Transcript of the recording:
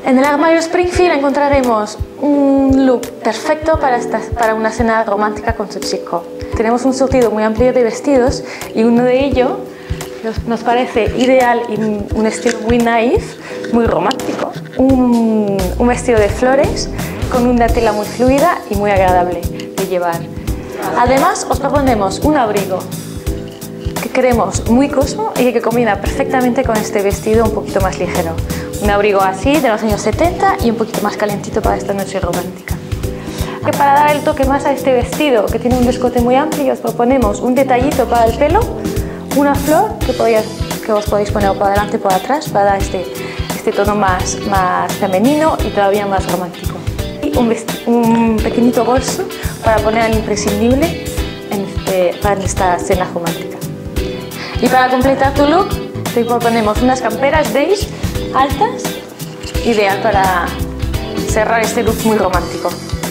En el armario Springfield encontraremos un look perfecto para una cena romántica con su chico. Tenemos un surtido muy amplio de vestidos y uno de ellos nos parece ideal y un estilo muy naif, muy romántico. Un vestido de flores con una tela muy fluida y muy agradable de llevar. Además os proponemos un abrigo que queremos muy cosmo y que combina perfectamente con este vestido un poquito más ligero. Un abrigo así de los años 70 y un poquito más calentito para esta noche romántica. Que para dar el toque más a este vestido, que tiene un escote muy amplio, os proponemos un detallito para el pelo, una flor que os podéis poner por delante y por atrás para dar este tono más femenino y todavía más romántico. Y un pequeñito bolso para poner al imprescindible para esta cena romántica. Y para completar tu look, te proponemos unas camperas beige altas, ideal para cerrar este look muy romántico.